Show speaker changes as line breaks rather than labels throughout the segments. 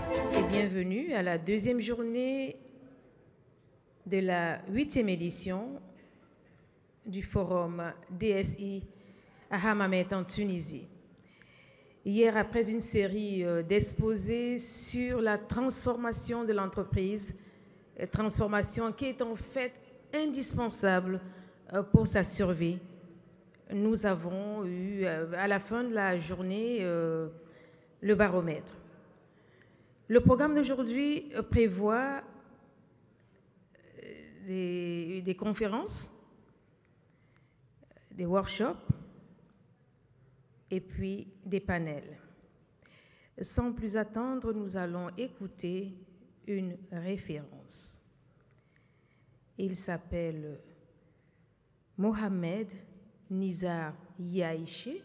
et bienvenue à la deuxième journée de la 8e édition du forum DSI à Hammamet en Tunisie. Hier, après une série d'exposés sur la transformation de l'entreprise, transformation qui est en fait indispensable pour sa survie, nous avons eu à la fin de la journée le baromètre. Le programme d'aujourd'hui prévoit des conférences, des workshops et puis des panels. Sans plus attendre, nous allons écouter une référence. Il s'appelle Mohamed Nizar Yaïché.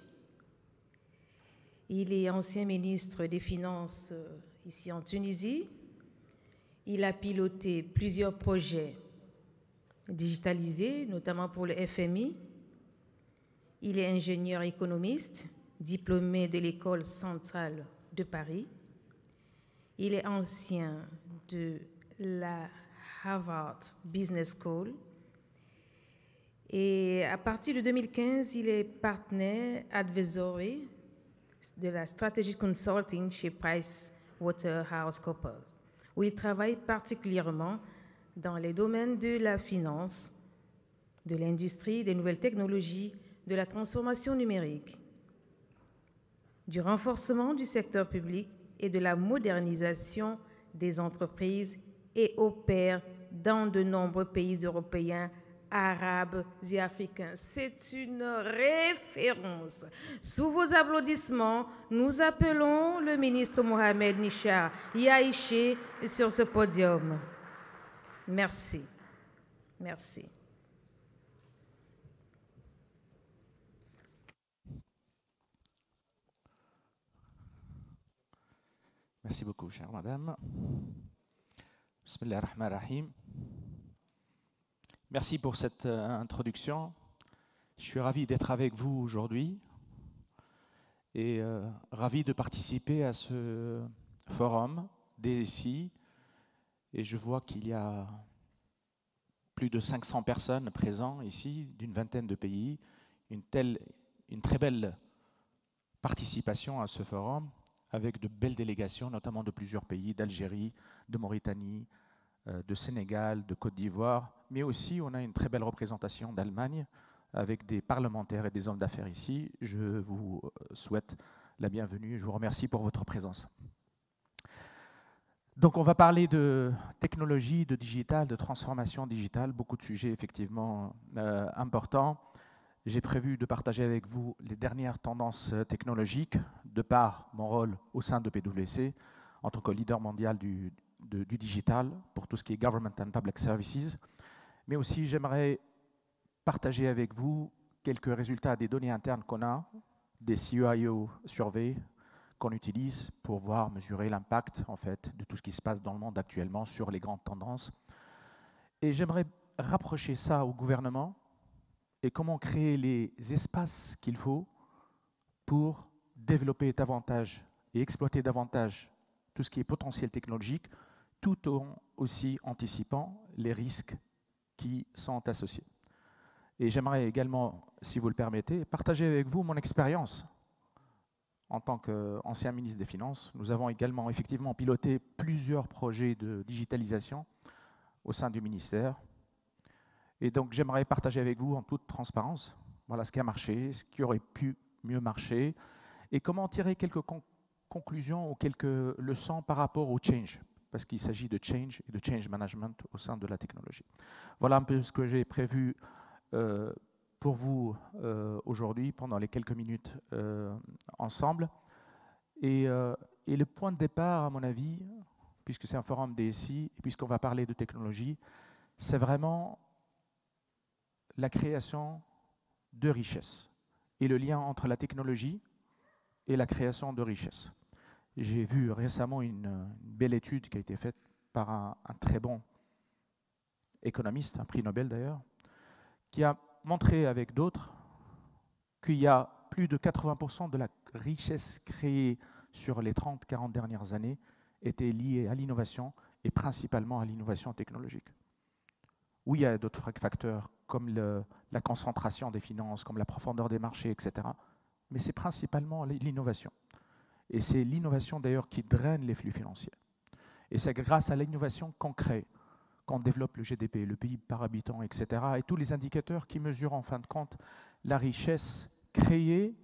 Il est ancien ministre des Finances ici en Tunisie. Il a piloté plusieurs projets digitalisés, notamment pour le FMI. Il est ingénieur économiste, diplômé de l'École centrale de Paris. Il est ancien de la Harvard Business School. Et à partir de 2015, il est partenaire advisory de la Strategic Consulting chez PricewaterhouseCoopers, où il travaille particulièrement dans les domaines de la finance, de l'industrie, des nouvelles technologies, de la transformation numérique, du renforcement du secteur public et de la modernisation des entreprises et opère dans de nombreux pays européens, arabes et africains. C'est une référence. Sous vos applaudissements, nous appelons le ministre Mohamed Nizar Yaïché sur ce podium. Merci. Merci.
Merci beaucoup, chère madame. Bismillah ar-Rahman ar-Rahim. Merci pour cette introduction. Je suis ravi d'être avec vous aujourd'hui et ravi de participer à ce forum DSI. Et je vois qu'il y a plus de 500 personnes présentes ici, d'une vingtaine de pays. Une très belle participation à ce forum, avec de belles délégations, notamment de plusieurs pays, d'Algérie, de Mauritanie, de Sénégal, de Côte d'Ivoire, mais aussi on a une très belle représentation d'Allemagne, avec des parlementaires et des hommes d'affaires ici. Je vous souhaite la bienvenue, je vous remercie pour votre présence. Donc on va parler de technologie, de digital, de transformation digitale, beaucoup de sujets effectivement importants. J'ai prévu de partager avec vous les dernières tendances technologiques, de par mon rôle au sein de PwC, en tant que leader mondial du digital, pour tout ce qui est Government and Public Services. Mais aussi, j'aimerais partager avec vous quelques résultats des données internes qu'on a, des CIO surveys qu'on utilise pour voir, mesurer l'impact, en fait, de tout ce qui se passe dans le monde actuellement sur les grandes tendances. Et j'aimerais rapprocher ça au gouvernement, et comment créer les espaces qu'il faut pour développer davantage et exploiter davantage tout ce qui est potentiel technologique, tout en aussi anticipant les risques qui sont associés. Et j'aimerais également, si vous le permettez, partager avec vous mon expérience en tant qu'ancien ministre des Finances. Nous avons également effectivement piloté plusieurs projets de digitalisation au sein du ministère. Et donc, j'aimerais partager avec vous en toute transparence, voilà ce qui a marché, ce qui aurait pu mieux marcher, et comment tirer quelques conclusions ou quelques leçons par rapport au change, parce qu'il s'agit de change et de change management au sein de la technologie. Voilà un peu ce que j'ai prévu pour vous aujourd'hui, pendant les quelques minutes ensemble. Et le point de départ, à mon avis, puisque c'est un forum DSI, et puisqu'on va parler de technologie, c'est vraiment la création de richesses et le lien entre la technologie et la création de richesses. J'ai vu récemment une belle étude qui a été faite par un très bon économiste, un prix Nobel d'ailleurs, qui a montré avec d'autres qu'il y a plus de 80% de la richesse créée sur les 30-40 dernières années était lié à l'innovation et principalement à l'innovation technologique. Oui, il y a d'autres facteurs comme la concentration des finances, comme la profondeur des marchés, etc. Mais c'est principalement l'innovation. Et c'est l'innovation d'ailleurs qui draine les flux financiers. Et c'est grâce à l'innovation qu'on crée, qu'on développe le GDP, le PIB par habitant, etc. Et tous les indicateurs qui mesurent en fin de compte la richesse créée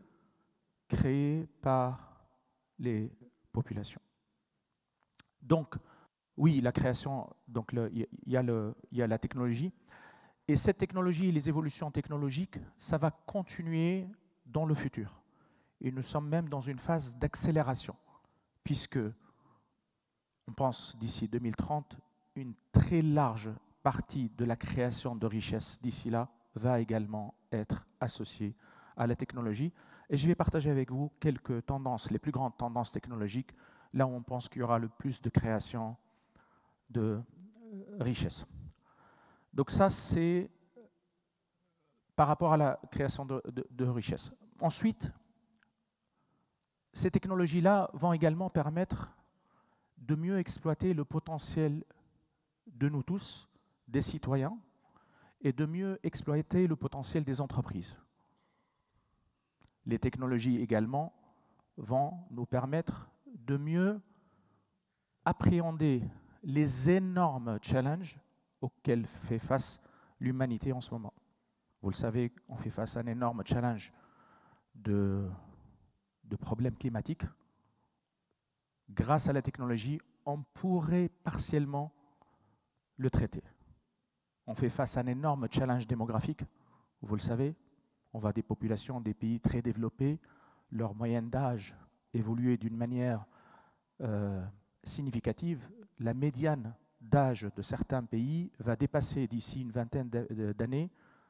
par les populations. Donc, oui, la création, donc il y a la technologie. Et cette technologie et les évolutions technologiques, ça va continuer dans le futur. Et nous sommes même dans une phase d'accélération, puisque on pense d'ici 2030, une très large partie de la création de richesses d'ici là va également être associée à la technologie. Et je vais partager avec vous quelques tendances, les plus grandes tendances technologiques, là où on pense qu'il y aura le plus de création de richesses. Donc ça, c'est par rapport à la création de richesses. Ensuite, ces technologies-là vont également permettre de mieux exploiter le potentiel de nous tous, des citoyens, et de mieux exploiter le potentiel des entreprises. Les technologies également vont nous permettre de mieux appréhender les énormes challenges auxquels fait face l'humanité en ce moment. Vous le savez, on fait face à un énorme challenge de problèmes climatiques. Grâce à la technologie, on pourrait partiellement le traiter. On fait face à un énorme challenge démographique. Vous le savez, on voit des populations des pays très développés, leur moyenne d'âge évoluer d'une manière significative. La médiane d'âge de certains pays va dépasser d'ici une vingtaine d'années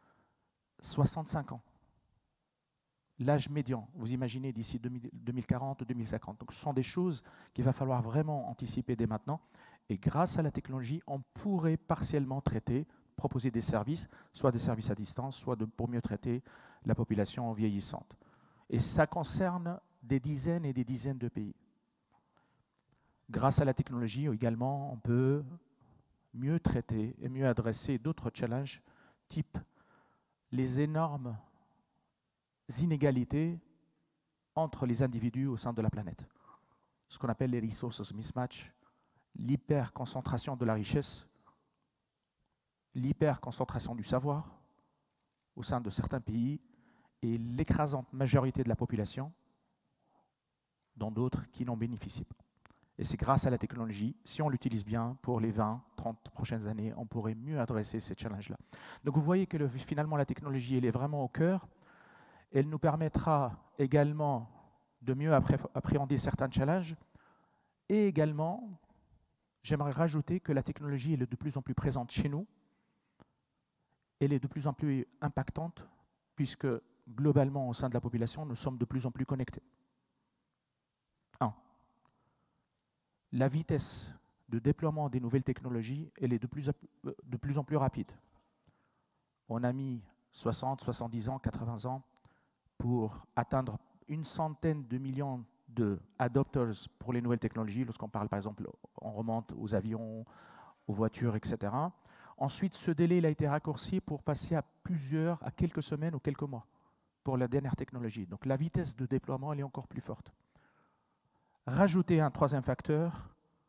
65 ans. L'âge médian, vous imaginez d'ici 2040 ou 2050. Donc ce sont des choses qu'il va falloir vraiment anticiper dès maintenant. Et grâce à la technologie, on pourrait partiellement traiter, proposer des services, soit des services à distance, soit pour mieux traiter la population vieillissante. Et ça concerne des dizaines et des dizaines de pays. Grâce à la technologie également, on peut mieux traiter et mieux adresser d'autres challenges, type les énormes inégalités entre les individus au sein de la planète. Ce qu'on appelle les resources mismatch, l'hyperconcentration de la richesse, l'hyperconcentration du savoir au sein de certains pays et l'écrasante majorité de la population dans d'autres qui n'en bénéficient pas. Et c'est grâce à la technologie, si on l'utilise bien, pour les 20, 30 prochaines années, on pourrait mieux adresser ces challenges-là. Donc vous voyez que finalement la technologie, elle est vraiment au cœur. Elle nous permettra également de mieux appréhender certains challenges. Et également, j'aimerais rajouter que la technologie elle est de plus en plus présente chez nous. Elle est de plus en plus impactante, puisque globalement, au sein de la population, nous sommes de plus en plus connectés. La vitesse de déploiement des nouvelles technologies, elle est de plus en plus rapide. On a mis 60, 70 ans, 80 ans pour atteindre une centaine de millions d'adopters pour les nouvelles technologies. Lorsqu'on parle, par exemple, on remonte aux avions, aux voitures, etc. Ensuite, ce délai il a été raccourci pour passer à quelques semaines ou quelques mois pour la dernière technologie. Donc la vitesse de déploiement, elle est encore plus forte. Rajouter un troisième facteur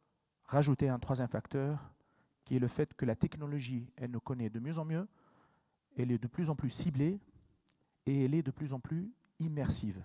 qui est le fait que la technologie, elle nous connaît de mieux en mieux, elle est de plus en plus ciblée et elle est de plus en plus immersive.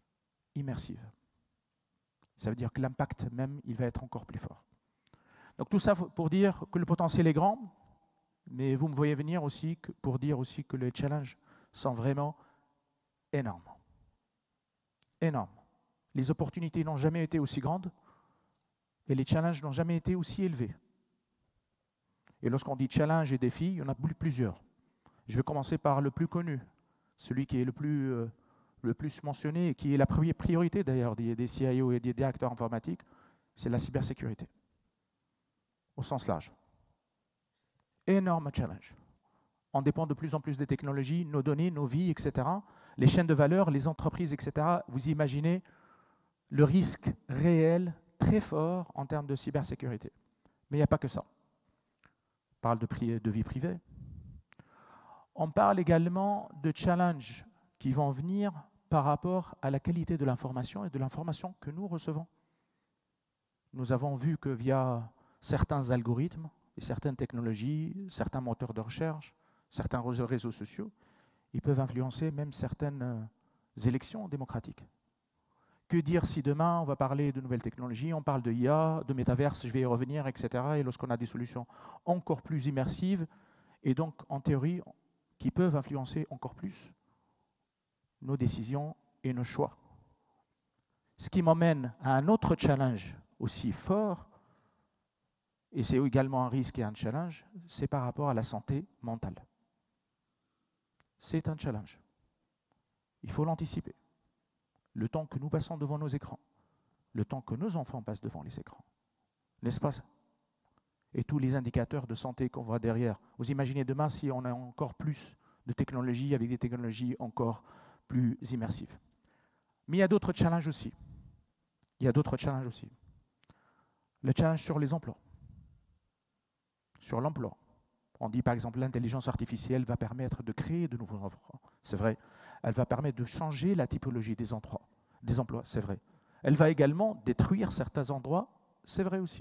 Ça veut dire que l'impact même, il va être encore plus fort. Donc tout ça pour dire que le potentiel est grand, mais vous me voyez venir aussi pour dire aussi que les challenges sont vraiment énormes. Énormes. Les opportunités n'ont jamais été aussi grandes et les challenges n'ont jamais été aussi élevés. Et lorsqu'on dit challenge et défi, il y en a plusieurs. Je vais commencer par le plus connu, celui qui est le plus mentionné et qui est la première priorité d'ailleurs des CIO et des directeurs informatiques, c'est la cybersécurité, au sens large. Énorme challenge. On dépend de plus en plus des technologies, nos données, nos vies, etc. Les chaînes de valeur, les entreprises, etc. Vous imaginez le risque réel très fort en termes de cybersécurité. Mais il n'y a pas que ça. On parle de vie privée. On parle également de challenges qui vont venir par rapport à la qualité de l'information et de l'information que nous recevons. Nous avons vu que via certains algorithmes et certaines technologies, certains moteurs de recherche, certains réseaux sociaux, ils peuvent influencer même certaines élections démocratiques. Que dire si demain on va parler de nouvelles technologies, on parle de IA, de métaverse, je vais y revenir, etc. Et lorsqu'on a des solutions encore plus immersives, et donc en théorie, qui peuvent influencer encore plus nos décisions et nos choix. Ce qui m'emmène à un autre challenge aussi fort, et c'est également un risque et un challenge, c'est par rapport à la santé mentale. C'est un challenge. Il faut l'anticiper. Le temps que nous passons devant nos écrans, le temps que nos enfants passent devant les écrans, n'est-ce pas ça? Et tous les indicateurs de santé qu'on voit derrière. Vous imaginez demain si on a encore plus de technologies avec des technologies encore plus immersives. Mais il y a d'autres challenges aussi. Le challenge sur les emplois. Sur l'emploi. On dit par exemple l'intelligence artificielle va permettre de créer de nouveaux emplois. C'est vrai. Elle va permettre de changer la typologie des emplois, c'est vrai. Elle va également détruire certains endroits, c'est vrai aussi.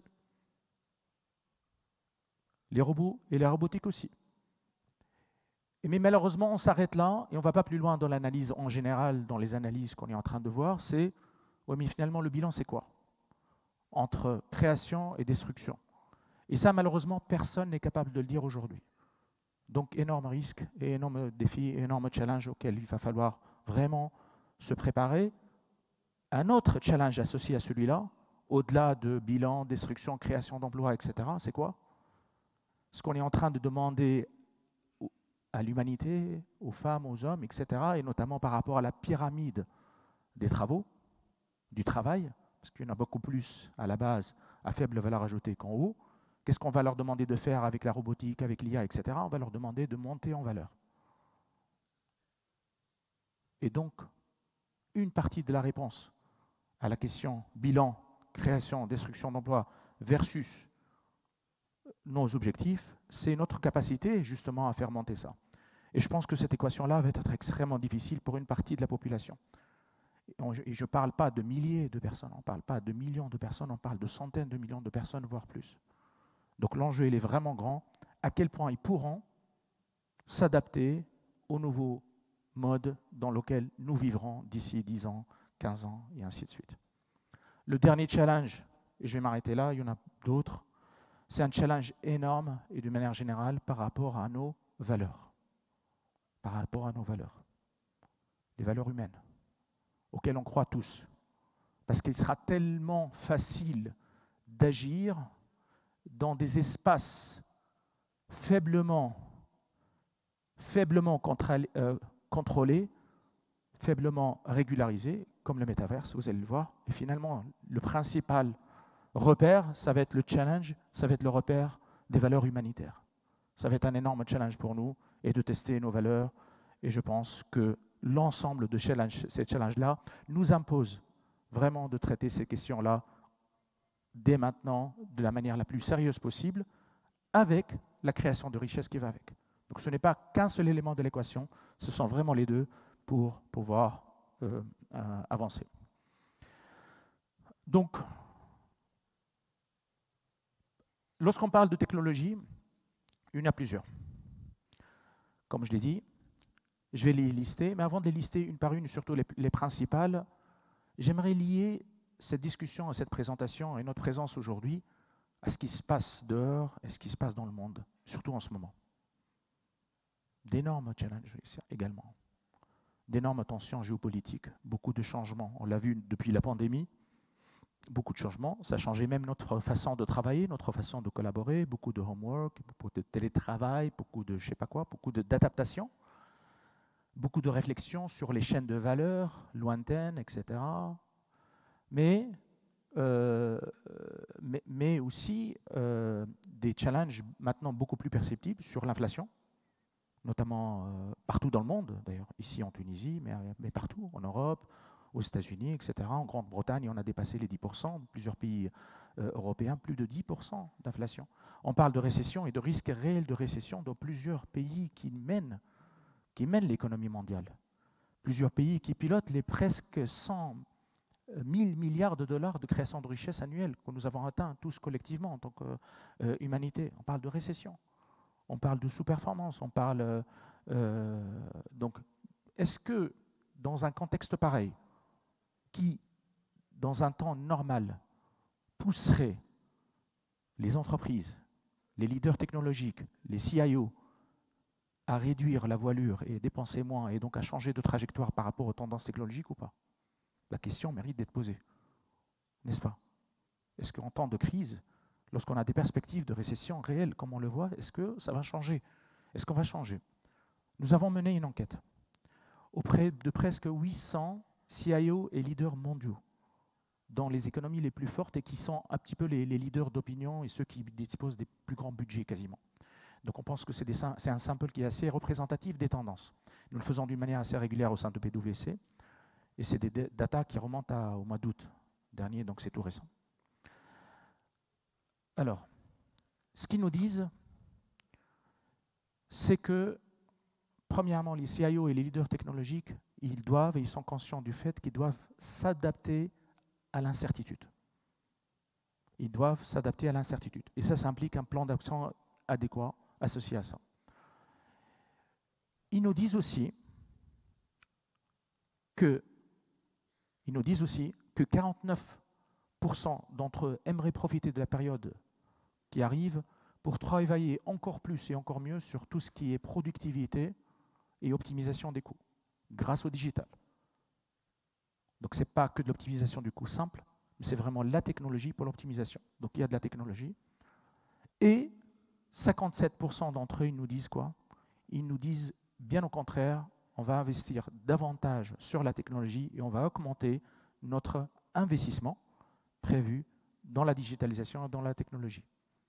Les robots et la robotique aussi. Mais malheureusement, on s'arrête là et on ne va pas plus loin dans l'analyse en général, dans les analyses qu'on est en train de voir, c'est, oui mais finalement le bilan c'est quoi? Entre création et destruction. Et ça malheureusement, personne n'est capable de le dire aujourd'hui. Donc énorme risque et énorme défi, énorme challenge auquel il va falloir vraiment se préparer. Un autre challenge associé à celui-là, au-delà de bilan, destruction, création d'emplois, etc., c'est quoi? Ce qu'on est en train de demander à l'humanité, aux femmes, aux hommes, etc., et notamment par rapport à la pyramide des travaux, du travail, parce qu'il y en a beaucoup plus à la base à faible valeur ajoutée qu'en haut. Qu'est-ce qu'on va leur demander de faire avec la robotique, avec l'IA, etc. On va leur demander de monter en valeur. Et donc, une partie de la réponse à la question bilan, création, destruction d'emplois versus nos objectifs, c'est notre capacité justement à faire monter ça. Et je pense que cette équation-là va être extrêmement difficile pour une partie de la population. Et je ne parle pas de milliers de personnes, on ne parle pas de millions de personnes, on parle de centaines de millions de personnes, voire plus. Donc l'enjeu, il est vraiment grand. À quel point ils pourront s'adapter aux nouveaux modes dans lesquels nous vivrons d'ici 10 ans, 15 ans, et ainsi de suite. Le dernier challenge, et je vais m'arrêter là, il y en a d'autres, c'est un challenge énorme et de manière générale par rapport à nos valeurs. Par rapport à nos valeurs. Les valeurs humaines, auxquelles on croit tous. Parce qu'il sera tellement facile d'agir dans des espaces faiblement contrôlés, faiblement régularisés, comme le métaverse, vous allez le voir. Et finalement, le principal repère, ça va être le challenge, ça va être le repère des valeurs humanitaires. Ça va être un énorme challenge pour nous et de tester nos valeurs. Et je pense que l'ensemble de ces challenges-là nous impose vraiment de traiter ces questions-là dès maintenant, de la manière la plus sérieuse possible, avec la création de richesse qui va avec. Donc ce n'est pas qu'un seul élément de l'équation, ce sont vraiment les deux pour pouvoir avancer. Donc, lorsqu'on parle de technologie, il y en a plusieurs. Comme je l'ai dit, je vais les lister, mais avant de les lister une par une, surtout les principales, j'aimerais lier cette discussion et cette présentation et notre présence aujourd'hui à ce qui se passe dehors et ce qui se passe dans le monde, surtout en ce moment. D'énormes challenges également, d'énormes tensions géopolitiques, beaucoup de changements. On l'a vu depuis la pandémie, beaucoup de changements. Ça a changé même notre façon de travailler, notre façon de collaborer, beaucoup de homework, beaucoup de télétravail, beaucoup de je sais pas quoi, beaucoup d'adaptation, beaucoup de réflexions sur les chaînes de valeur lointaines, etc. Mais aussi des challenges maintenant beaucoup plus perceptibles sur l'inflation, notamment partout dans le monde, d'ailleurs, ici en Tunisie, mais partout, en Europe, aux États-Unis, etc. En Grande-Bretagne, on a dépassé les 10%, plusieurs pays européens, plus de 10% d'inflation. On parle de récession et de risque réel de récession dans plusieurs pays qui mènent l'économie mondiale. Plusieurs pays qui pilotent les presque 100 000 milliards de dollars de création de richesse annuelle que nous avons atteint tous collectivement en tant qu'humanité. On parle de récession, on parle de sous-performance, on parle... donc, est-ce que dans un contexte pareil, qui, dans un temps normal, pousserait les entreprises, les leaders technologiques, les CIO, à réduire la voilure et dépenser moins, et donc à changer de trajectoire par rapport aux tendances technologiques ou pas? La question mérite d'être posée, n'est-ce pas? Est-ce qu'en temps de crise, lorsqu'on a des perspectives de récession réelles, comme on le voit, est-ce que ça va changer? Est-ce qu'on va changer? Nous avons mené une enquête auprès de presque 800 CIO et leaders mondiaux dans les économies les plus fortes et qui sont un petit peu les leaders d'opinion et ceux qui disposent des plus grands budgets quasiment. Donc on pense que c'est un sample qui est assez représentatif des tendances. Nous le faisons d'une manière assez régulière au sein de PwC et c'est des datas qui remontent au mois d'août dernier, donc c'est tout récent. Alors, ce qu'ils nous disent, c'est que premièrement, les CIO et les leaders technologiques, ils sont conscients du fait qu'ils doivent s'adapter à l'incertitude. Ils doivent s'adapter à l'incertitude. Et ça implique un plan d'action adéquat associé à ça. Ils nous disent aussi que 49% d'entre eux aimeraient profiter de la période qui arrive pour travailler encore plus et encore mieux sur tout ce qui est productivité et optimisation des coûts, grâce au digital. Donc ce n'est pas que de l'optimisation du coût simple, mais c'est vraiment la technologie pour l'optimisation. Donc il y a de la technologie. Et 57% d'entre eux, ils nous disent quoi? Ils nous disent bien au contraire, on va investir davantage sur la technologie et on va augmenter notre investissement prévu dans la digitalisation et dans la technologie.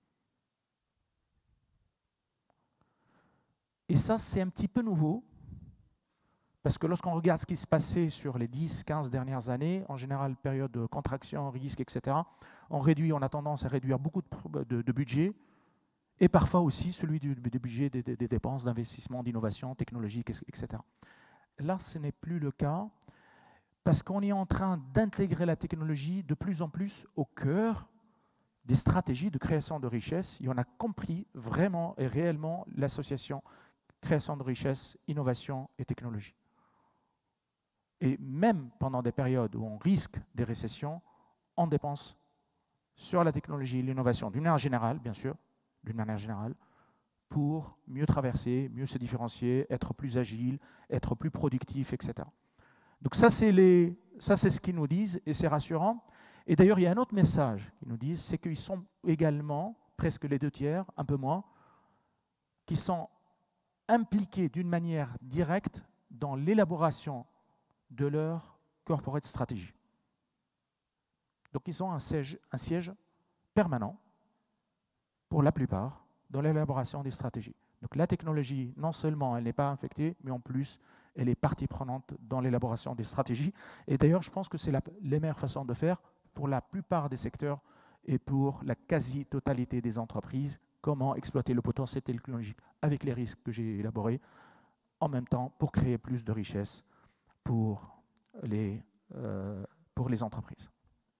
Et ça, c'est un petit peu nouveau, parce que lorsqu'on regarde ce qui se passait sur les 10-15 dernières années, en général, période de contraction, risque, etc., on a tendance à réduire beaucoup de budget, et parfois aussi celui du budget des dépenses d'investissement, d'innovation technologique, etc. Là, ce n'est plus le cas, parce qu'on est en train d'intégrer la technologie de plus en plus au cœur des stratégies de création de richesse, et on a compris vraiment et réellement l'association création de richesse, innovation et technologie. Et même pendant des périodes où on risque des récessions, on dépense sur la technologie et l'innovation d'une manière générale, bien sûr, d'une manière générale, pour mieux traverser, mieux se différencier, être plus agile, être plus productif, etc. Donc ça, c'est ce qu'ils nous disent et c'est rassurant. Et d'ailleurs, il y a un autre message qu'ils nous disent, c'est qu'ils sont également, presque les 2/3, un peu moins, qui sont impliqués d'une manière directe dans l'élaboration de leur corporate strategy. Donc ils ont un siège permanent, pour la plupart, dans l'élaboration des stratégies. Donc la technologie, non seulement elle n'est pas infectée, mais en plus, elle est partie prenante dans l'élaboration des stratégies. Et d'ailleurs, je pense que c'est la meilleure façon de faire pour la plupart des secteurs et pour la quasi-totalité des entreprises, comment exploiter le potentiel technologique avec les risques que j'ai élaborés, en même temps pour créer plus de richesses pour les entreprises.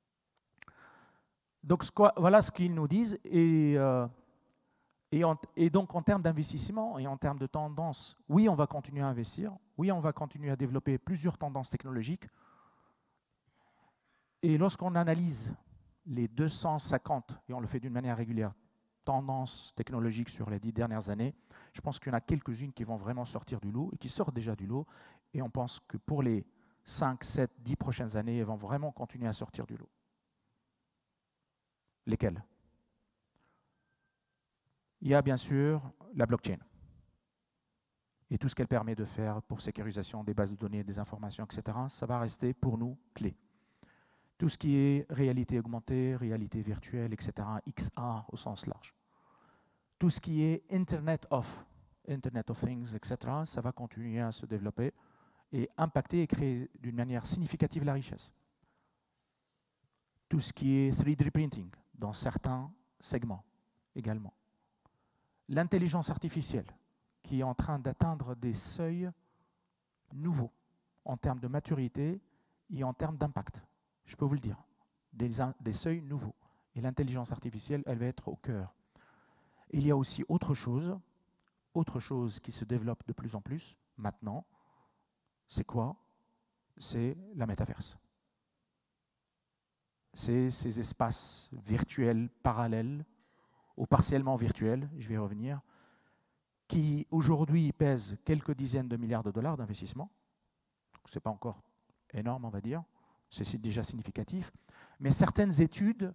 Donc voilà ce qu'ils nous disent. Et donc en termes d'investissement et en termes de tendance, oui, on va continuer à investir, oui, on va continuer à développer plusieurs tendances technologiques. Et lorsqu'on analyse les 250, et on le fait d'une manière régulière, tendances technologiques sur les 10 dernières années, je pense qu'il y en a quelques-unes qui vont vraiment sortir du lot et qui sortent déjà du lot. Et on pense que pour les 5, 7, 10 prochaines années, elles vont vraiment continuer à sortir du lot. Lesquelles? Il y a bien sûr la blockchain et tout ce qu'elle permet de faire pour sécurisation des bases de données, des informations, etc. Ça va rester pour nous clé. Tout ce qui est réalité augmentée, réalité virtuelle, etc., XR au sens large. Tout ce qui est Internet of Things, etc., ça va continuer à se développer et impacter et créer d'une manière significative la richesse. Tout ce qui est 3D printing dans certains segments également. L'intelligence artificielle qui est en train d'atteindre des seuils nouveaux en termes de maturité et en termes d'impact. Je peux vous le dire, des seuils nouveaux. Et l'intelligence artificielle, elle va être au cœur. Et il y a aussi autre chose qui se développe de plus en plus maintenant. C'est quoi? C'est la métaverse. C'est ces espaces virtuels parallèles ou partiellement virtuels, je vais y revenir, qui aujourd'hui pèsent quelques dizaines de milliards de dollars d'investissement. Ce n'est pas encore énorme, on va dire. C'est déjà significatif. Mais certaines études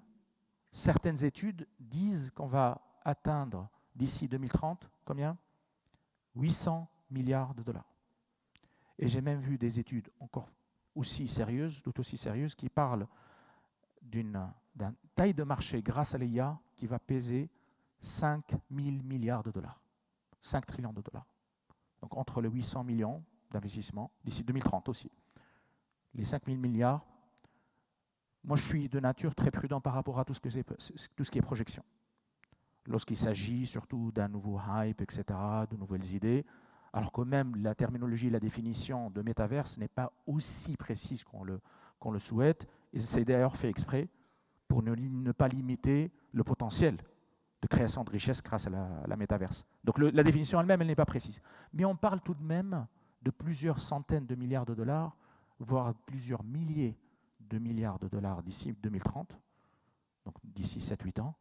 disent qu'on va atteindre d'ici 2030, combien? 800 milliards de dollars. Et j'ai même vu des études encore aussi sérieuses, tout aussi sérieuses, qui parlent d'une taille de marché grâce à l'IA qui va peser 5 000 milliards de dollars, 5 trillions de dollars. Donc entre les 800 millions d'investissements, d'ici 2030 aussi. Les 5 000 milliards, moi je suis de nature très prudent par rapport à tout ce qui est projection. Lorsqu'il s'agit surtout d'un nouveau hype, etc., de nouvelles idées, alors que même la terminologie, la définition de métaverse n'est pas aussi précise qu'on le souhaite, et c'est d'ailleurs fait exprès pour ne pas limiter le potentiel de création de richesse grâce à la métaverse. Donc la définition elle-même, elle n'est pas précise. Mais on parle tout de même de plusieurs centaines de milliards de dollars, voire plusieurs milliers de milliards de dollars d'ici 2030, donc d'ici 7-8 ans.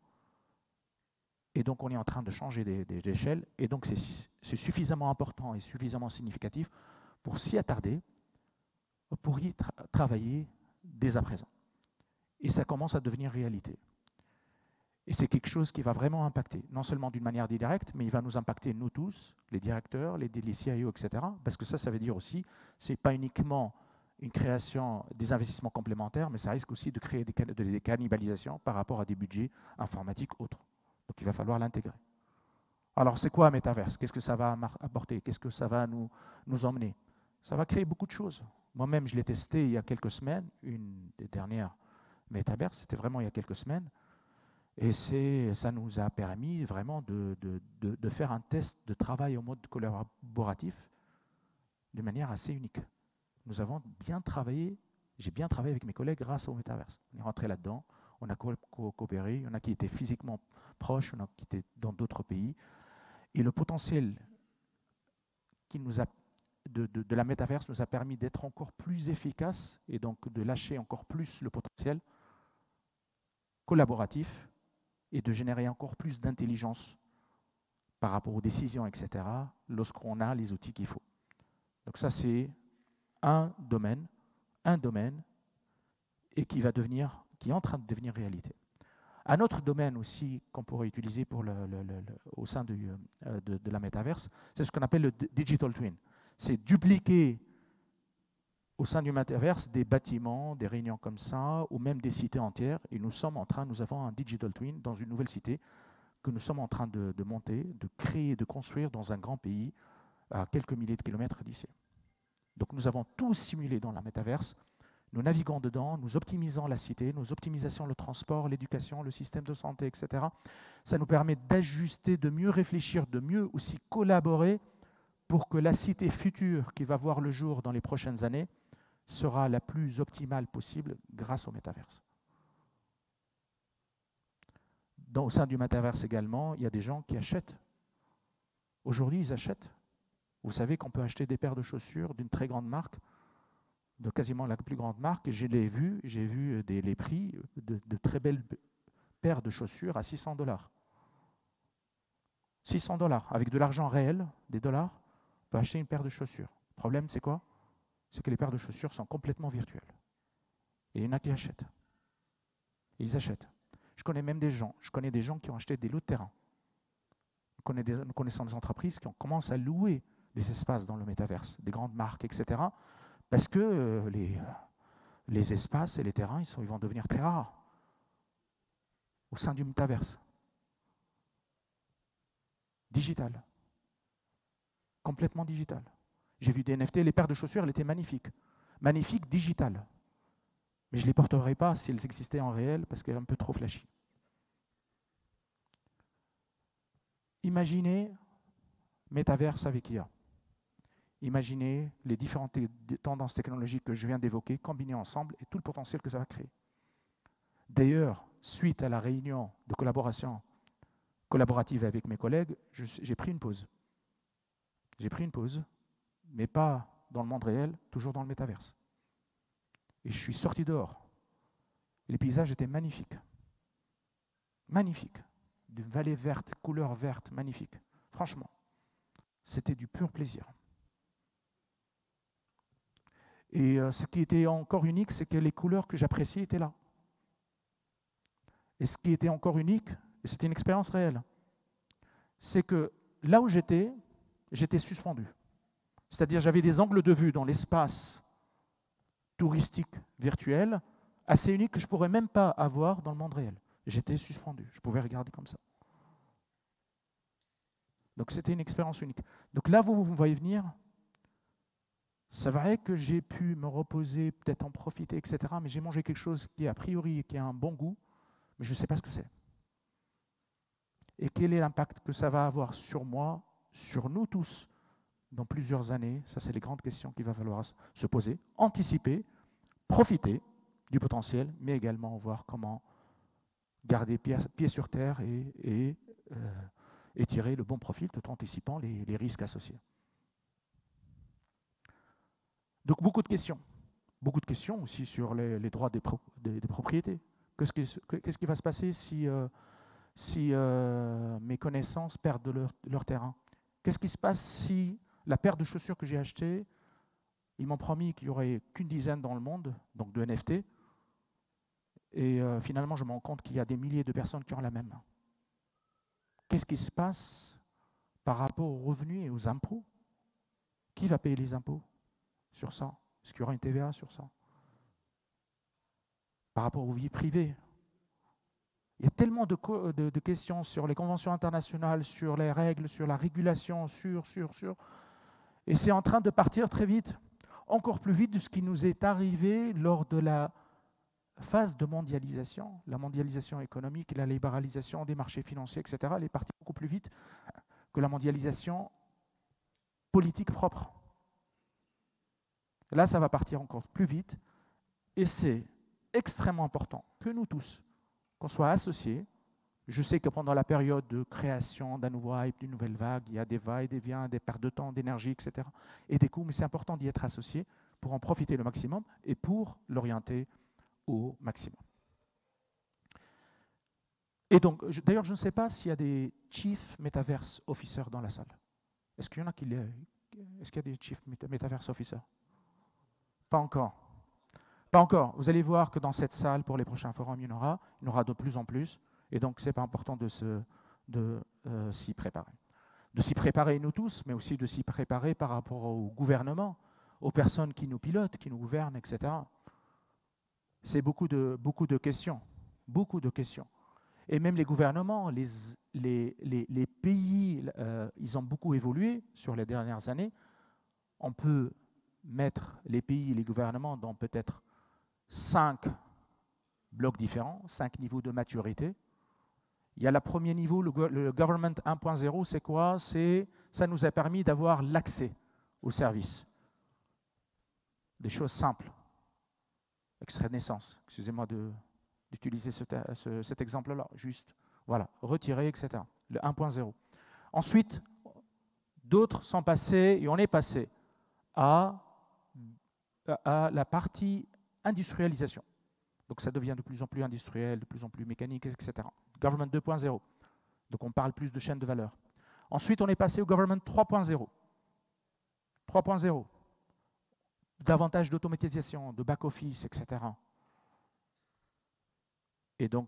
Et donc on est en train de changer d'échelle, et donc c'est suffisamment important et suffisamment significatif pour s'y attarder, pour y travailler dès à présent. Et ça commence à devenir réalité. Et c'est quelque chose qui va vraiment impacter, non seulement d'une manière directe, mais il va nous impacter nous tous, les directeurs, les CIO, etc. Parce que ça veut dire aussi, c'est pas uniquement une création des investissements complémentaires, mais ça risque aussi de créer des cannibalisations par rapport à des budgets informatiques autres. Donc il va falloir l'intégrer. Alors c'est quoi un métaverse? Qu'est-ce que ça va apporter? Qu'est-ce que ça va nous emmener? Ça va créer beaucoup de choses. Moi-même, je l'ai testé il y a quelques semaines, une des dernières métaverses, c'était vraiment il y a quelques semaines. Et ça nous a permis vraiment de faire un test de travail en mode collaboratif de manière assez unique. Nous avons bien travaillé, j'ai bien travaillé avec mes collègues grâce au métaverse. On est rentré là-dedans, on a coopéré, il y en a qui étaient physiquement proches, il y en a qui étaient dans d'autres pays. Et le potentiel de la métaverse nous a permis d'être encore plus efficace et donc de lâcher encore plus le potentiel collaboratif et de générer encore plus d'intelligence par rapport aux décisions, etc., lorsqu'on a les outils qu'il faut. Donc ça, c'est un domaine, et qui est en train de devenir réalité. Un autre domaine aussi qu'on pourrait utiliser au sein de la métaverse, c'est ce qu'on appelle le digital twin. C'est dupliquer au sein du métaverse des bâtiments, des réunions comme ça, ou même des cités entières. Et nous avons un digital twin dans une nouvelle cité que nous sommes en train de monter, de créer, de construire dans un grand pays à quelques milliers de kilomètres d'ici. Donc nous avons tout simulé dans la métaverse. Nous naviguons dedans, nous optimisons la cité, nous optimisons le transport, l'éducation, le système de santé, etc. Ça nous permet d'ajuster, de mieux réfléchir, de mieux aussi collaborer pour que la cité future qui va voir le jour dans les prochaines années sera la plus optimale possible grâce au métaverse. Au sein du métaverse également, il y a des gens qui achètent. Aujourd'hui, ils achètent. Vous savez qu'on peut acheter des paires de chaussures d'une très grande marque, de quasiment la plus grande marque. J'ai vu les prix de très belles paires de chaussures à $600. $600, avec de l'argent réel, des dollars, on peut acheter une paire de chaussures. Le problème, c'est quoi? C'est que les paires de chaussures sont complètement virtuelles. Et il y en a qui achètent. Et ils achètent. Je connais des gens qui ont acheté des lots de terrain. Nous connaissons des entreprises qui commencent à louer des espaces dans le métaverse, des grandes marques, etc. Parce que les espaces et les terrains, ils vont devenir très rares au sein du métaverse. Digital. Complètement digital. J'ai vu des NFT, les paires de chaussures, elles étaient magnifiques. Magnifiques, digitales. Mais je ne les porterai pas si elles existaient en réel, parce qu'elles sont un peu trop flashy. Imaginez Metaverse avec IA. Imaginez les différentes tendances technologiques que je viens d'évoquer, combinées ensemble, et tout le potentiel que ça va créer. D'ailleurs, suite à la réunion de collaboration collaborative avec mes collègues, j'ai pris une pause. J'ai pris une pause, mais pas dans le monde réel, toujours dans le métaverse. Et je suis sorti dehors. Et les paysages étaient magnifiques. Magnifiques. D'une vallée verte, couleur verte, magnifique. Franchement, c'était du pur plaisir. Et ce qui était encore unique, c'est que les couleurs que j'appréciais étaient là. Et ce qui était encore unique, et c'était une expérience réelle, c'est que là où j'étais suspendu. C'est-à-dire j'avais des angles de vue dans l'espace touristique virtuel assez uniques que je ne pourrais même pas avoir dans le monde réel. J'étais suspendu, je pouvais regarder comme ça. Donc c'était une expérience unique. Donc là, vous me voyez venir, c'est vrai que j'ai pu me reposer, peut-être en profiter, etc. Mais j'ai mangé quelque chose qui, a priori, qui a un bon goût, mais je ne sais pas ce que c'est. Et quel est l'impact que ça va avoir sur moi, sur nous tous, dans plusieurs années? Ça, c'est les grandes questions qu'il va falloir se poser, anticiper, profiter du potentiel, mais également voir comment garder pied sur terre et tirer le bon profil tout en anticipant les risques associés. Donc beaucoup de questions aussi sur les droits des propriétés. Qu'est-ce qui va se passer si mes connaissances perdent leur terrain? Qu'est-ce qui se passe si la paire de chaussures que j'ai achetée, ils m'ont promis qu'il n'y aurait qu'une dizaine dans le monde, donc de NFT, et finalement je me rends compte qu'il y a des milliers de personnes qui ont la même. Qu'est-ce qui se passe par rapport aux revenus et aux impôts? Qui va payer les impôts sur ça? Est-ce qu'il y aura une TVA sur ça? Par rapport aux vies privées. Il y a tellement de questions sur les conventions internationales, sur les règles, sur la régulation, et c'est en train de partir très vite, encore plus vite de ce qui nous est arrivé lors de la phase de mondialisation, la mondialisation économique, la libéralisation des marchés financiers, etc. Elle est partie beaucoup plus vite que la mondialisation politique propre. Là, ça va partir encore plus vite, et c'est extrêmement important que nous tous, qu'on soit associés. Je sais que pendant la période de création d'un nouveau hype, d'une nouvelle vague, il y a des va et des viens, des pertes de temps, d'énergie, etc. et des coûts, mais c'est important d'y être associé pour en profiter le maximum et pour l'orienter au maximum. Et donc, d'ailleurs, je ne sais pas s'il y a des Chief Metaverse Officers dans la salle. Est-ce qu'il y en a est-ce qu'il y a des Chief Metaverse Officers? Pas encore. Pas encore. Vous allez voir que dans cette salle, pour les prochains forums, il y en aura de plus en plus. Et donc, c'est pas important de s'y préparer. De s'y préparer nous tous, mais aussi de s'y préparer par rapport au gouvernement, aux personnes qui nous pilotent, qui nous gouvernent, etc. C'est beaucoup de questions. Beaucoup de questions. Et même les gouvernements, les pays, ils ont beaucoup évolué sur les dernières années. On peut mettre les pays et les gouvernements dans peut-être 5 blocs différents, 5 niveaux de maturité. Il y a le premier niveau, le Government 1.0, c'est quoi? Ça nous a permis d'avoir l'accès aux services. Des choses simples. Extrait de naissance, excusez-moi d'utiliser cet exemple-là, juste, voilà, retirer, etc. Le 1.0. Ensuite, d'autres sont passés, et on est passé à la partie industrialisation. Donc ça devient de plus en plus industriel, de plus en plus mécanique, etc. Government 2.0. Donc on parle plus de chaîne de valeur. Ensuite, on est passé au Government 3.0. 3.0. Davantage d'automatisation, de back-office, etc. Et donc,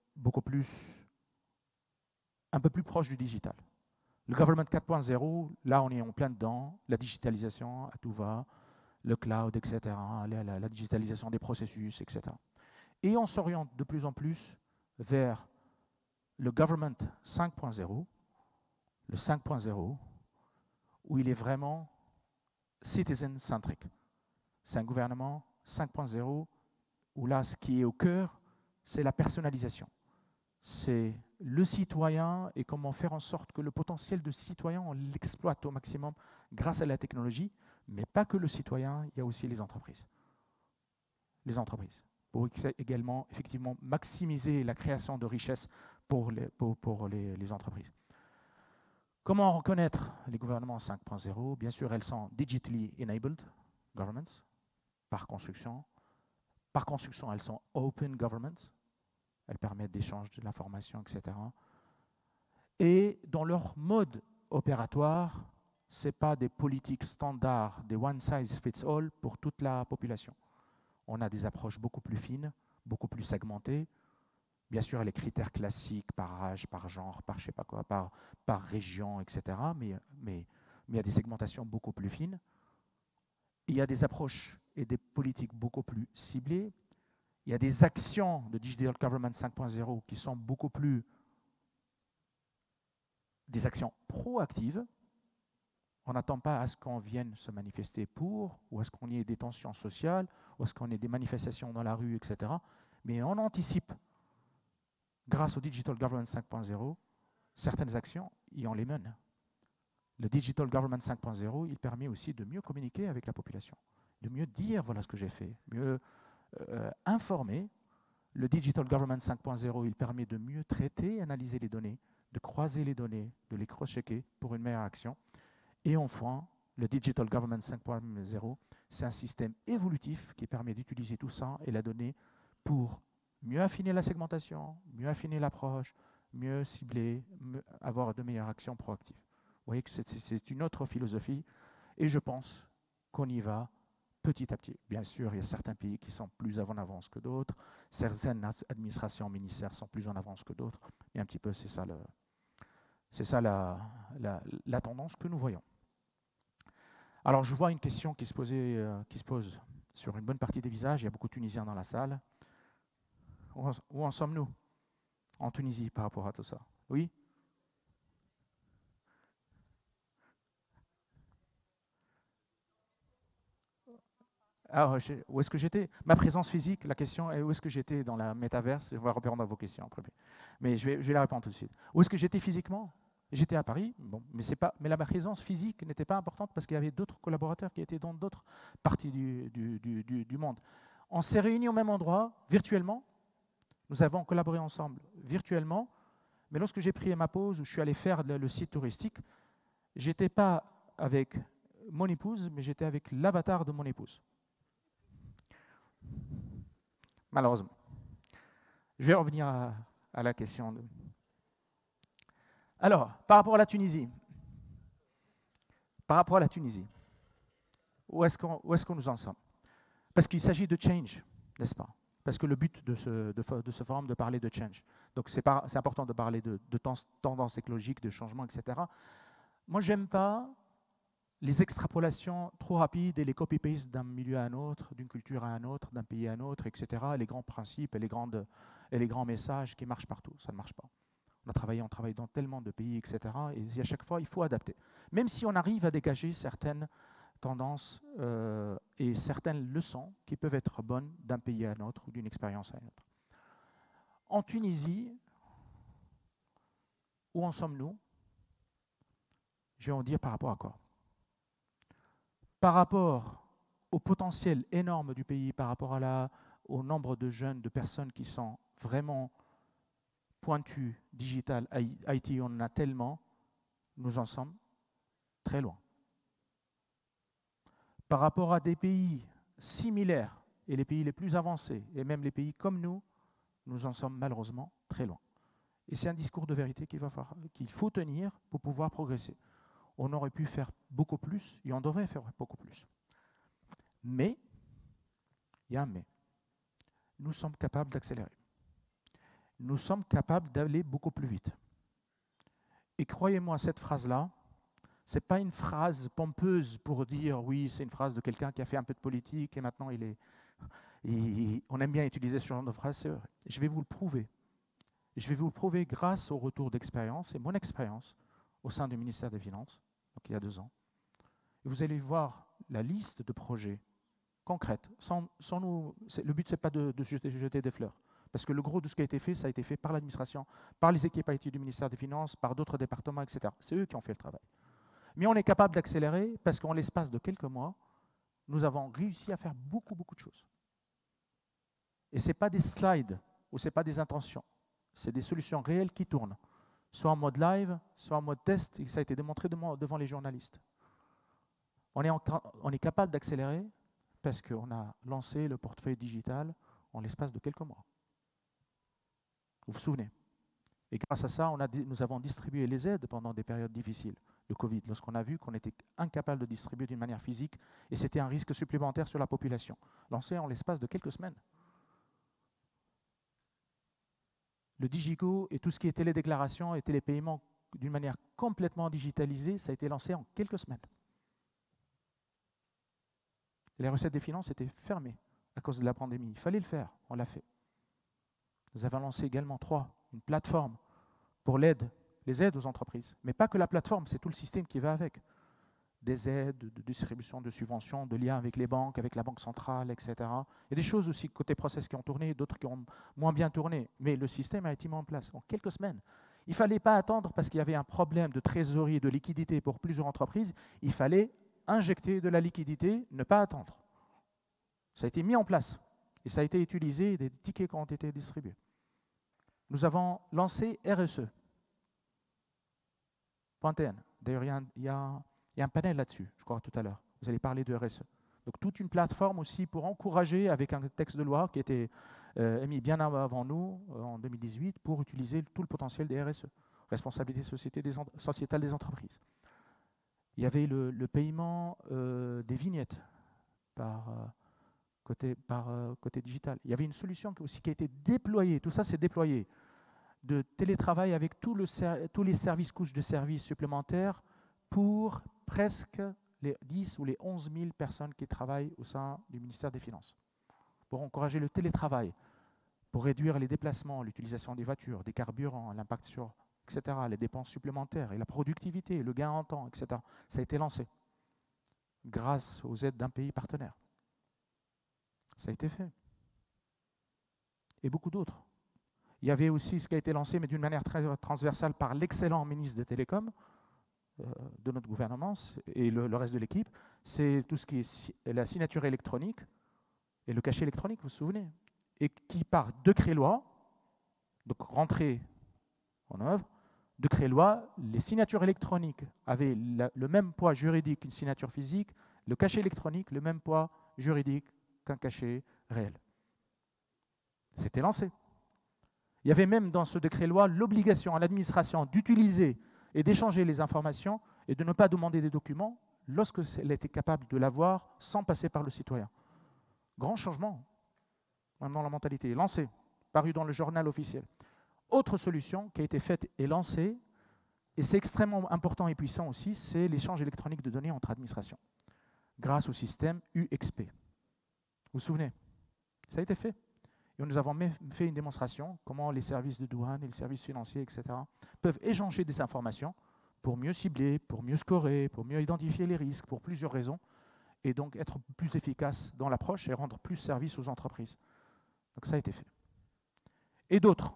un peu plus proche du digital. Le Government 4.0, là on est en plein dedans, la digitalisation à tout va, le cloud, etc., la digitalisation des processus, etc. Et on s'oriente de plus en plus vers le Government 5.0, le 5.0, où il est vraiment citizen-centric. C'est un gouvernement 5.0 où là, ce qui est au cœur, c'est la personnalisation. C'est le citoyen et comment faire en sorte que le potentiel de citoyen, on l'exploite au maximum grâce à la technologie, mais pas que le citoyen, il y a aussi les entreprises. Les entreprises, pour également effectivement maximiser la création de richesses pour les entreprises. Comment reconnaître les gouvernements 5.0? Bien sûr, elles sont digitally enabled governments, par construction. Par construction, elles sont open governments. Elles permettent d'échange de l'information, etc. Et dans leur mode opératoire, ce n'est pas des politiques standards, des one size fits all pour toute la population. On a des approches beaucoup plus fines, beaucoup plus segmentées. Bien sûr, les critères classiques par âge, par genre, par je sais pas quoi, par région, etc. Mais il y a des segmentations beaucoup plus fines. Il y a des approches et des politiques beaucoup plus ciblées. Il y a des actions de Digital Government 5.0 qui sont beaucoup plus des actions proactives. On n'attend pas à ce qu'on vienne se manifester pour, ou à ce qu'on y ait des tensions sociales, ou à ce qu'on ait des manifestations dans la rue, etc. Mais on anticipe, grâce au Digital Government 5.0, certaines actions et on les mène. Le Digital Government 5.0, il permet aussi de mieux communiquer avec la population, de mieux dire voilà ce que j'ai fait, mieux informer. Le Digital Government 5.0, il permet de mieux traiter, analyser les données, de croiser les données, de les cross-checker pour une meilleure action. Et enfin, le Digital Government 5.0, c'est un système évolutif qui permet d'utiliser tout ça et la donnée pour mieux affiner la segmentation, mieux affiner l'approche, mieux cibler, avoir de meilleures actions proactives. Vous voyez que c'est une autre philosophie et je pense qu'on y va petit à petit. Bien sûr, il y a certains pays qui sont plus en avance que d'autres, certaines administrations, ministères sont plus en avance que d'autres, et un petit peu c'est ça la tendance que nous voyons. Alors je vois une question qui se pose sur une bonne partie des visages, il y a beaucoup de Tunisiens dans la salle. Où en sommes-nous en Tunisie par rapport à tout ça? Oui? Alors, où est-ce que j'étais? Ma présence physique, la question est où est-ce que j'étais dans la métaverse? Je vais répondre à vos questions après. Mais je vais la répondre tout de suite. Où est-ce que j'étais physiquement? J'étais à Paris, bon, mais la présence physique n'était pas importante parce qu'il y avait d'autres collaborateurs qui étaient dans d'autres parties du monde. On s'est réunis au même endroit, virtuellement. Nous avons collaboré ensemble virtuellement. Mais lorsque j'ai pris ma pause, où je suis allé faire le site touristique, j'étais pas avec mon épouse, mais j'étais avec l'avatar de mon épouse. Malheureusement. Je vais revenir à la question. Alors, par rapport à la Tunisie. Où est-ce qu'on nous en sommes? Parce qu'il s'agit de change, n'est-ce pas? Parce que le but de ce forum, de parler de change. Donc c'est important de parler de tendances écologiques, de changements, etc. Moi, j'aime pas les extrapolations trop rapides et les copy-paste d'un milieu à un autre, d'une culture à un autre, d'un pays à un autre, etc. Les grands principes et les grands messages qui marchent partout. Ça ne marche pas. On travaille dans tellement de pays, etc. Et à chaque fois, il faut adapter. Même si on arrive à dégager certaines tendances et certaines leçons qui peuvent être bonnes d'un pays à un autre ou d'une expérience à une autre. En Tunisie, où en sommes-nous? Je vais en dire par rapport à quoi? Par rapport au potentiel énorme du pays, par rapport au nombre de jeunes, de personnes qui sont vraiment pointues, digital, IT, on en a tellement, nous en sommes très loin. Par rapport à des pays similaires et les pays les plus avancés, et même les pays comme nous en sommes malheureusement très loin. Et c'est un discours de vérité qu'il faut tenir pour pouvoir progresser. On aurait pu faire beaucoup plus et on devrait faire beaucoup plus. Mais, il y a un mais, nous sommes capables d'accélérer. Nous sommes capables d'aller beaucoup plus vite. Et croyez-moi, cette phrase-là, ce n'est pas une phrase pompeuse pour dire oui, c'est une phrase de quelqu'un qui a fait un peu de politique et maintenant on aime bien utiliser ce genre de phrase, c'est vrai. Je vais vous le prouver. Je vais vous le prouver grâce au retour d'expérience et mon expérience au sein du ministère des Finances, donc il y a 2 ans. Et vous allez voir la liste de projets concrètes. Le but, ce n'est pas de jeter des fleurs. Parce que le gros de ce qui a été fait, ça a été fait par l'administration, par les équipes IT du ministère des Finances, par d'autres départements, etc. C'est eux qui ont fait le travail. Mais on est capable d'accélérer parce qu'en l'espace de quelques mois, nous avons réussi à faire beaucoup, beaucoup de choses. Et ce n'est pas des slides ou ce n'est pas des intentions. C'est des solutions réelles qui tournent, soit en mode live, soit en mode test, et ça a été démontré devant les journalistes. On est capable d'accélérer parce qu'on a lancé le portefeuille digital en l'espace de quelques mois. Vous vous souvenez? Et grâce à ça, nous avons distribué les aides pendant des périodes difficiles, le Covid, lorsqu'on a vu qu'on était incapable de distribuer d'une manière physique, et c'était un risque supplémentaire sur la population, lancé en l'espace de quelques semaines. Le Digigo et tout ce qui est télédéclaration et télépaiement d'une manière complètement digitalisée, ça a été lancé en quelques semaines. Les recettes des finances étaient fermées à cause de la pandémie. Il fallait le faire, on l'a fait. Nous avons lancé également une plateforme pour les aides aux entreprises. Mais pas que la plateforme, c'est tout le système qui va avec. Des aides, de distribution de subventions, de liens avec les banques, avec la banque centrale, etc. Il y a des choses aussi côté process qui ont tourné, d'autres qui ont moins bien tourné. Mais le système a été mis en place en quelques semaines. Il ne fallait pas attendre parce qu'il y avait un problème de trésorerie, de liquidité pour plusieurs entreprises. Il fallait injecter de la liquidité, ne pas attendre. Ça a été mis en place et ça a été utilisé, des tickets qui ont été distribués. Nous avons lancé RSE. .tn. D'ailleurs, il y a un panel là-dessus, je crois, tout à l'heure. Vous allez parler de RSE. Donc, toute une plateforme aussi pour encourager, avec un texte de loi qui a été émis bien avant nous, en 2018, pour utiliser tout le potentiel des RSE, responsabilité sociétale des entreprises. Il y avait le paiement des vignettes côté digital. Il y avait une solution aussi qui a été déployée, tout ça c'est déployé, de télétravail avec tous les services, couches de services supplémentaires pour presque les 10 ou les 11 000 personnes qui travaillent au sein du ministère des Finances. Pour encourager le télétravail, pour réduire les déplacements, l'utilisation des voitures, des carburants, l'impact sur, etc., les dépenses supplémentaires et la productivité, le gain en temps, etc. Ça a été lancé grâce aux aides d'un pays partenaire. Ça a été fait. Et beaucoup d'autres. Il y avait aussi ce qui a été lancé, mais d'une manière très transversale, par l'excellent ministre des Télécoms de notre gouvernement et le reste de l'équipe, c'est tout ce qui est la signature électronique et le cachet électronique, vous vous souvenez, et qui, par décret-loi, donc rentrée en œuvre, décret-loi, les signatures électroniques avaient le même poids juridique qu'une signature physique, le cachet électronique, le même poids juridique qu'un cachet réel. C'était lancé. Il y avait même dans ce décret-loi l'obligation à l'administration d'utiliser et d'échanger les informations et de ne pas demander des documents lorsque elle était capable de l'avoir sans passer par le citoyen. Grand changement maintenant la mentalité, lancé, paru dans le journal officiel. Autre solution qui a été faite et lancée, et c'est extrêmement important et puissant aussi, c'est l'échange électronique de données entre administrations, grâce au système UXP. Vous vous souvenez? Ça a été fait. Et nous avons même fait une démonstration comment les services de douane et les services financiers, etc., peuvent échanger des informations pour mieux cibler, pour mieux scorer, pour mieux identifier les risques, pour plusieurs raisons, et donc être plus efficace dans l'approche et rendre plus service aux entreprises. Donc ça a été fait. Et d'autres.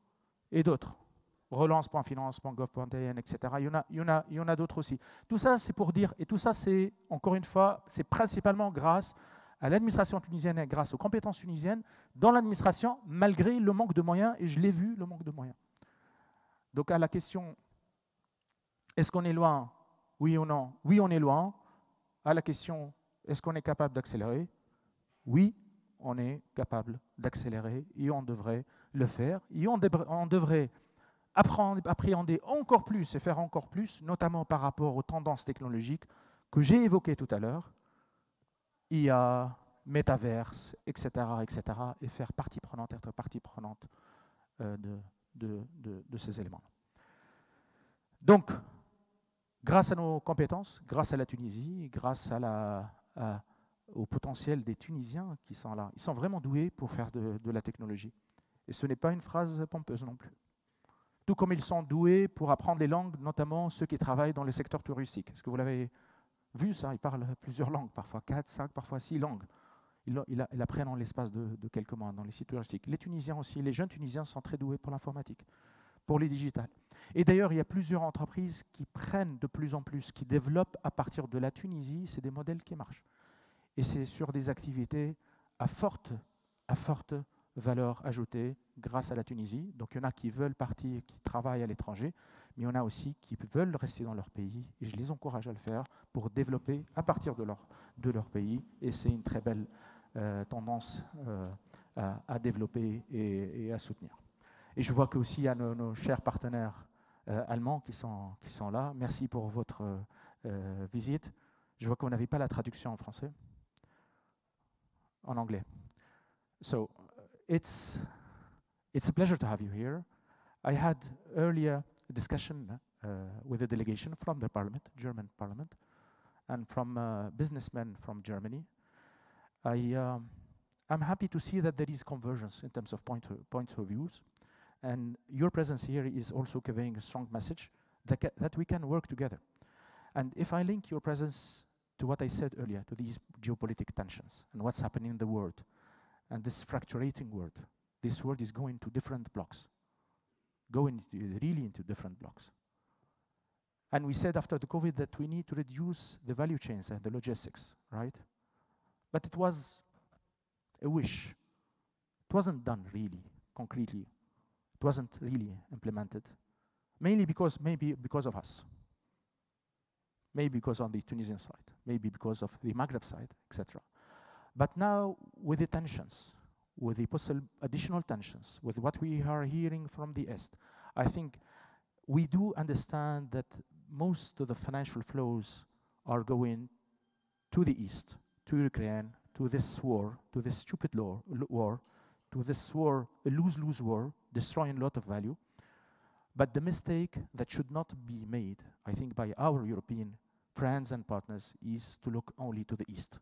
Relance.finance.gov.tn, etc. Il y en a d'autres aussi. Tout ça, c'est pour dire, et tout ça, c'est, encore une fois, c'est principalement grâce à l'administration tunisienne et grâce aux compétences tunisiennes dans l'administration, malgré le manque de moyens, et je l'ai vu, le manque de moyens. Donc à la question, est-ce qu'on est loin? Oui ou non? Oui, on est loin. À la question, est-ce qu'on est capable d'accélérer? Oui, on est capable d'accélérer et on devrait le faire. Et on devrait appréhender encore plus et faire encore plus, notamment par rapport aux tendances technologiques que j'ai évoquées tout à l'heure, IA, métaverse, etc., etc., et faire partie prenante, être partie prenante de ces éléments. Donc, grâce à nos compétences, grâce à la Tunisie, grâce au potentiel des Tunisiens qui sont là, ils sont vraiment doués pour faire de la technologie. Et ce n'est pas une phrase pompeuse non plus. Tout comme ils sont doués pour apprendre les langues, notamment ceux qui travaillent dans le secteur touristique. Est-ce que vous l'avez vu ça, il parle plusieurs langues, parfois 4, 5, parfois 6 langues. Il apprend en l'espace de quelques mois dans les sites touristiques. Les Tunisiens aussi, les jeunes Tunisiens sont très doués pour l'informatique, pour les digitales. Et d'ailleurs, il y a plusieurs entreprises qui prennent de plus en plus, qui développent à partir de la Tunisie, c'est des modèles qui marchent. Et c'est sur des activités à forte valeur ajoutée grâce à la Tunisie. Donc il y en a qui veulent partir, qui travaillent à l'étranger, mais il y en a aussi qui veulent rester dans leur pays, et je les encourage à le faire pour développer à partir de leur pays, et c'est une très belle tendance à développer et à soutenir. Et je vois qu'aussi il y a nos chers partenaires allemands qui sont là. Merci pour votre visite. Je vois qu'on n'avait pas la traduction en français, en anglais. So it's a pleasure to have you here. I had earlier a discussion with a delegation from the parliament, German parliament, and from businessmen from Germany. I'm happy to see that there is convergence in terms of point of views, and your presence here is also conveying a strong message that we can work together. And if I link your presence to what I said earlier, to these geopolitical tensions and what's happening in the world, and this fracturating world, this world is going to different blocks, really into different blocks. And we said after the COVID that we need to reduce the value chains and the logistics, right? But it was a wish. It wasn't done really, concretely. It wasn't really implemented, mainly maybe because of us. Maybe because on the Tunisian side, maybe because of the Maghreb side, etc. But now, with the tensions, with the possible additional tensions, with what we are hearing from the East, I think we do understand that most of the financial flows are going to the East, to Ukraine, to this war, to this stupid war, to this war, a lose-lose war, destroying a lot of value. But the mistake that should not be made, I think, by our European friends and partners is to look only to the East.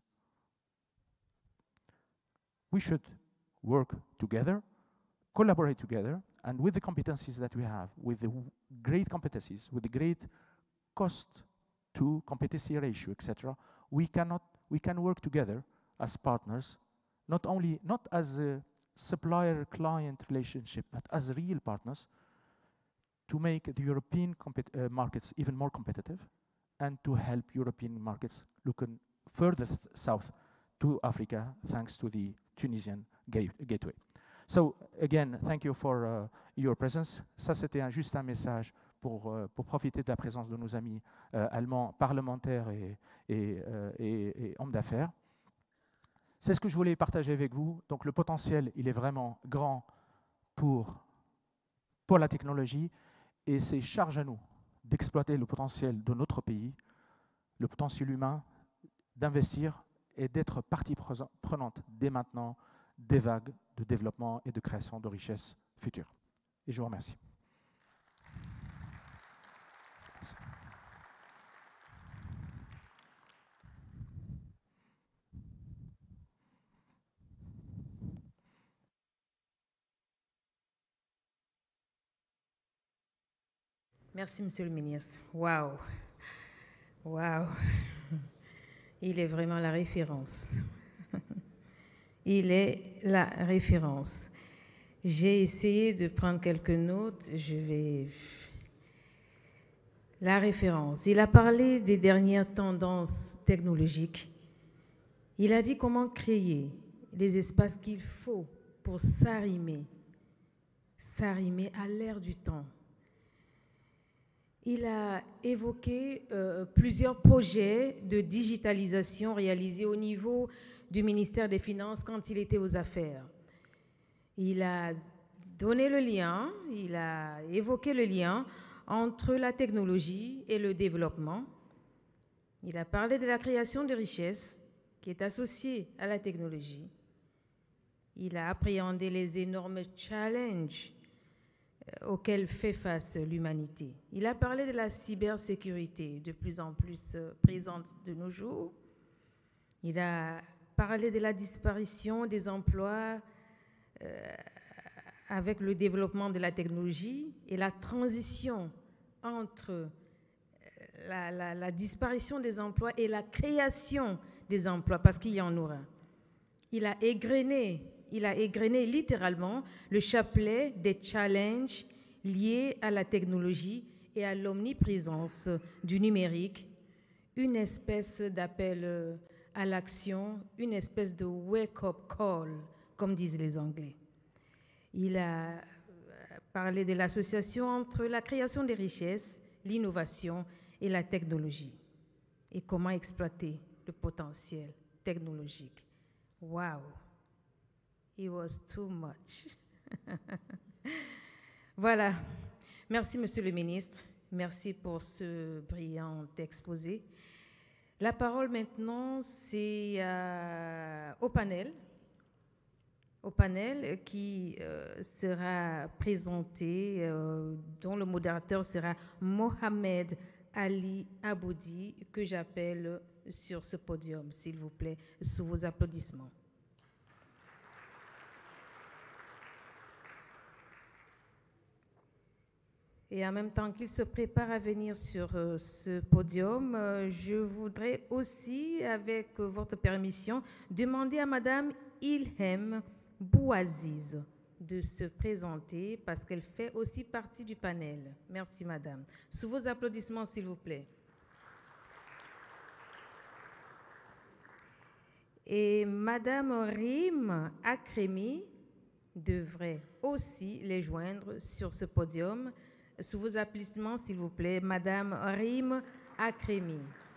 We should work together, collaborate together, and with the competencies that we have, with the great competencies, with the great cost to competency ratio, etc., we can work together as partners, not as a supplier-client relationship, but as real partners, to make the European markets even more competitive, and to help European markets looking further south to Africa, thanks to the Tunisian gateway. So again, thank you for your presence. Ça, c'était juste un message pour profiter de la présence de nos amis allemands, parlementaires et hommes d'affaires. C'est ce que je voulais partager avec vous. Donc le potentiel, il est vraiment grand pour la technologie, et c'est charge à nous d'exploiter le potentiel de notre pays, le potentiel humain, d'investir et d'être partie prenante dès maintenant des vagues de développement et de création de richesses futures. Et je vous remercie.
Merci, Monsieur le ministre. Waouh! Waouh! Il est vraiment la référence. Il est la référence. J'ai essayé de prendre quelques notes. La référence. Il a parlé des dernières tendances technologiques. Il a dit comment créer les espaces qu'il faut pour s'arrimer à l'ère du temps. Il a évoqué plusieurs projets de digitalisation réalisés au niveau du ministère des Finances quand il était aux affaires. Il a donné le lien, il a évoqué le lien entre la technologie et le développement. Il a parlé de la création de richesses qui est associée à la technologie. Il a appréhendé les énormes challenges auxquels fait face l'humanité. Il a parlé de la cybersécurité de plus en plus présente de nos jours. Il a parlé de la disparition des emplois avec le développement de la technologie et la transition entre la disparition des emplois et la création des emplois, parce qu'il y en aura. Il a égrené littéralement le chapelet des challenges liés à la technologie et à l'omniprésence du numérique, une espèce d'appel à l'action, une espèce de wake-up call, comme disent les Anglais. Il a parlé de l'association entre la création des richesses, l'innovation et la technologie, et comment exploiter le potentiel technologique. Wow! It was too much. Voilà. Merci, Monsieur le Ministre. Merci pour ce brillant exposé. La parole maintenant, c'est au panel qui sera présenté, dont le modérateur sera Mohamed Ali Aboudi, que j'appelle sur ce podium, s'il vous plaît, sous vos applaudissements. Et en même temps qu'il se prépare à venir sur ce podium, je voudrais aussi, avec votre permission, demander à Madame Ilhem Bouaziz de se présenter parce qu'elle fait aussi partie du panel. Merci, Madame. Sous vos applaudissements, s'il vous plaît. Et Madame Rim Akremi devrait aussi les joindre sur ce podium. Sous vos applaudissements, s'il vous plaît, Madame Rim Akremi.